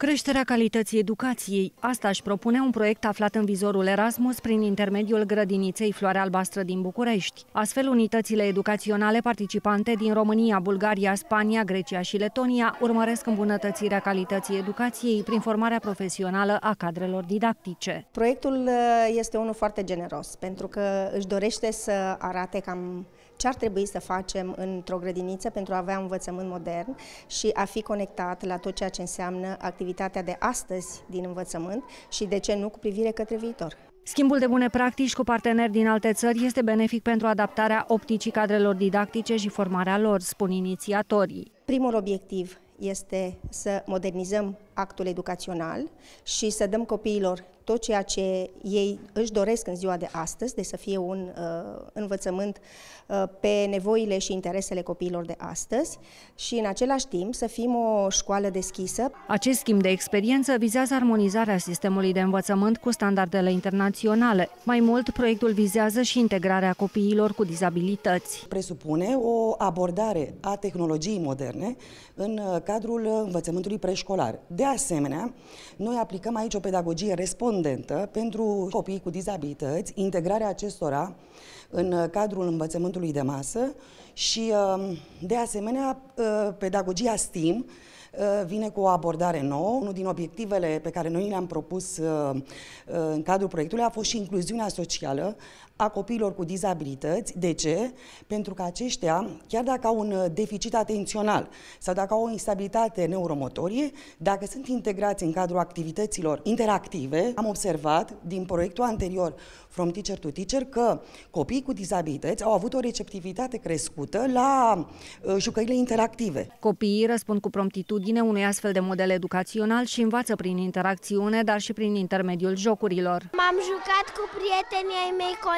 Creșterea calității educației. Asta își propune un proiect aflat în vizorul Erasmus prin intermediul grădiniței Floarea Albastră din București. Astfel, unitățile educaționale participante din România, Bulgaria, Spania, Grecia și Letonia urmăresc îmbunătățirea calității educației prin formarea profesională a cadrelor didactice. Proiectul este unul foarte generos, pentru că își dorește să arate cam ce ar trebui să facem într-o grădiniță pentru a avea un învățământ modern și a fi conectat la tot ceea ce înseamnă activitatea de astăzi din învățământ și, de ce nu, cu privire către viitor. Schimbul de bune practici cu parteneri din alte țări este benefic pentru adaptarea opticii cadrelor didactice și formarea lor, spun inițiatorii. Primul obiectiv este să modernizăm actul educațional și să dăm copiilor tot ceea ce ei își doresc în ziua de astăzi, de să fie un învățământ pe nevoile și interesele copiilor de astăzi și în același timp să fim o școală deschisă. Acest schimb de experiență vizează armonizarea sistemului de învățământ cu standardele internaționale. Mai mult, proiectul vizează și integrarea copiilor cu dizabilități. Presupune o abordare a tehnologiei moderne în cadrul învățământului preșcolar. De asemenea, noi aplicăm aici o pedagogie respondentă pentru copiii cu dizabilități, integrarea acestora în cadrul învățământului de masă și, de asemenea, pedagogia STEAM vine cu o abordare nouă. Unul din obiectivele pe care noi le-am propus în cadrul proiectului a fost și incluziunea socială a copiilor cu dizabilități. De ce? Pentru că aceștia, chiar dacă au un deficit atențional sau dacă au o instabilitate neuromotorie, dacă sunt integrați în cadrul activităților interactive, am observat din proiectul anterior From Teacher to Teacher că copiii cu dizabilități au avut o receptivitate crescută la jucările interactive. Copiii răspund cu promptitudine unui astfel de model educațional și învață prin interacțiune, dar și prin intermediul jocurilor. M-am jucat cu prietenii ai mei colegi.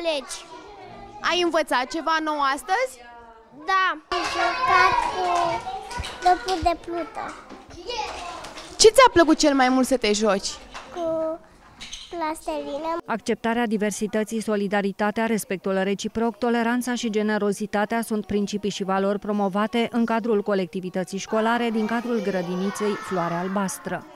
Ai învățat ceva nou astăzi? Da. Am jucat cu lopul de plută. Ce ți-a plăcut cel mai mult să te joci? Cu plastelină. Acceptarea diversității, solidaritatea, respectul reciproc, toleranța și generozitatea sunt principii și valori promovate în cadrul colectivității școlare din cadrul grădiniței Floarea Albastră.